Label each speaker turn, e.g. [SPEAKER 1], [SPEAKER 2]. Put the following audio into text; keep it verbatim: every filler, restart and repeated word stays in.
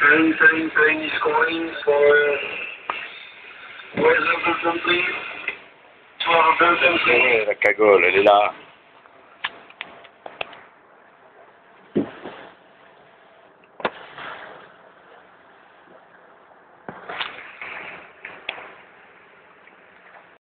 [SPEAKER 1] selling, selling, selling these coins for, where's the built-in, please? twelve built-in, please.
[SPEAKER 2] La cagole, elle est là.